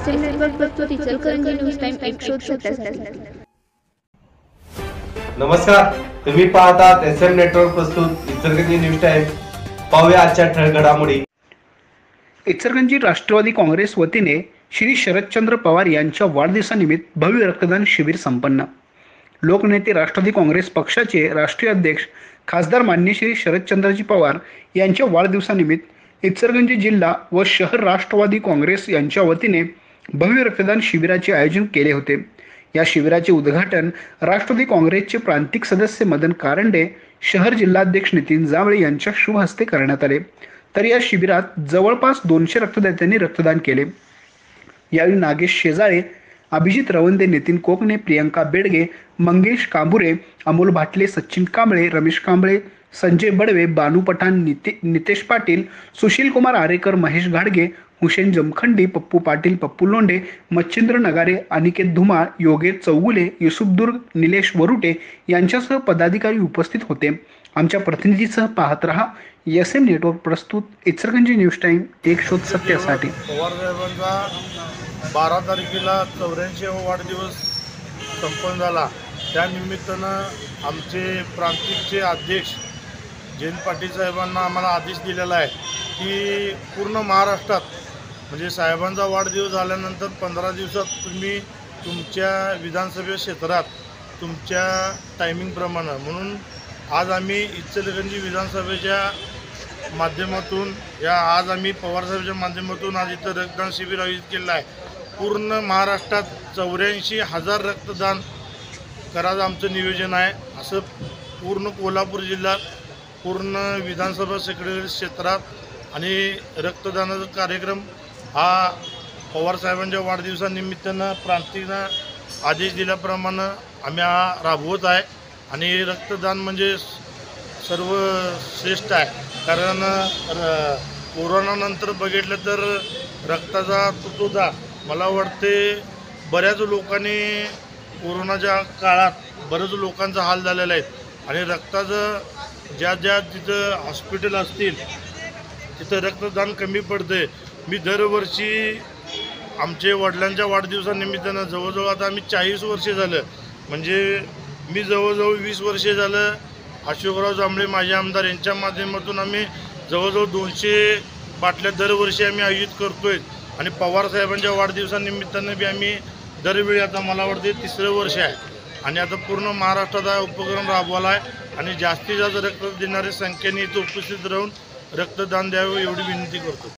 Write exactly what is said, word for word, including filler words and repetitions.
S M network प्रस्तुत Ichalkaranji news time एक शोध सत्यासाठी। नमस्कार, तुम्ही पाहतात एस एम नेटवर्क प्रस्तुत इचलकरंजी न्यूज टाइम। पाहूया आजच्या ठळक घडामोडी। इचलकरंजी राष्ट्रवादी काँग्रेस वतीने श्री शरदचंद्र पवार यांच्या वाढदिवसानिमित्त भव्य रक्तदान शिबिर संपन्न। लोकनेते राष्ट्रवादी काँग्रेस पक्षाचे राष्ट्रीय अध्यक्ष खासदार मान्य श्री शरदचंद्रजी पवार यांच्या वाढदिवसानिमित्त इचलकरंजी जिल्हा व शहर राष्ट्रवादी काँग्रेस यांच्या वतीने भव्य रक्तदान शिबिराचे आयोजन केले होते। या शिबिराचे उद्घाटन राष्ट्रवादी काँग्रेसचे प्रांतिक सदस्य मदन कारंडे, शहर जिल्हाध्यक्ष नितीन जांभळे यांच्या शुभ हस्ते करण्यात आले। तर या शिबिरात जवळपास दोनशे रक्तदात्यांनी रक्तदान केले। यावेळी नागेश शेजाळे, अभिजित रवंदे, नितीन कोकणे, प्रियंका बेडगे, मंगेश कांबुरे, अमोल भाटले, सचिन कांबळे, रमेश कांबळे, संजय बडवे, बानू पठाण, निते नितेश पाटील, सुशील कुमार आरेकर, महेश घाडगे, हुसेन जमखंडी, पप्पू पाटील, पप्पू लोंढे, मच्छिंद्र नगारे, अनिकेत धुमाळ, योगेश चौगुले, युसुफ दुर्ग, निलेश वरुटे यांच्यासह पदाधिकारी उपस्थित होते। आमच्या प्रतिनिधीसह पाहत रहा एस एम नेटवर्क प्रस्तुत इचलकरंजी न्यूज टाइम एक शोध सत्यासाठी। पवार साहेबांचा बारा तारखेला चौऱ्याऐंशीवा वाढदिवस संपन्न झाला। त्यानिमित्तानं आमचे प्रांतिकचे अध्यक्ष जयंत पाटील साहेबांना आम्हाला आदेश दिलेला आहे की पूर्ण महाराष्ट्रात म्हणजे साहेबांचा वाढदिवस झाल्यानंतर पंधरा दिवसात तुम्ही तुमच्या विधानसभा क्षेत्रात तुमच्या टायमिंगप्रमाणे म्हणून आज आम्ही इचलकरंजी विधानसभेच्या माध्यमातून या आज आम्ही पवारसाहेबांच्या माध्यमातून आज इथं रक्तदान शिबिर आयोजित केलं आहे। पूर्ण महाराष्ट्रात चौऱ्याऐंशी हजार रक्तदान करायचं आमचं नियोजन आहे। असं पूर्ण कोल्हापूर जिल्ह्यात पूर्ण विधानसभा सेक्रेटरी क्षेत्रात आणि रक्तदानाचा कार्यक्रम हा पवारसाहेबांच्या वाढदिवसानिमित्तानं प्रांतिकनं आदेश दिल्याप्रमाणे आम्ही हा राबवत आहे। आणि रक्तदान म्हणजे सर्व श्रेष्ठ आहे, कारण कोरोनानंतर बघितलं तर रक्ताचा तुटवडा मला वाटते बऱ्याच लोकांनी कोरोनाच्या काळात बरेच लोकांचा हाल झालेला आहे। आणि रक्ताचं ज्या ज्या तिथं हॉस्पिटल असतील तिथं रक्तदान कमी पडते। मी दरवर्षी आमचे वडिलांच्या वाढदिवसानिमित्तानं जवळजवळ आता आम्ही चाळीस वर्षे झालं म्हणजे मी जवळजवळ वीस वर्षे झालं अशोकराव जांभळे माझे आमदार यांच्या माध्यमातून आम्ही जवळजवळ दोनशे बाटल्या दरवर्षी आम्ही आयोजित करतोय। आणि पवारसाहेबांच्या वाढदिवसानिमित्तानं बी आम्ही दरवेळी आता मला वाटते तिसरं वर्ष आहे आणि आता पूर्ण महाराष्ट्रात हा उपक्रम राबवला आहे। आणि जास्तीत जास्त रक्त देणाऱ्या संख्येने इथं उपस्थित राहून रक्तदान द्यावे एवढी विनंती करतो।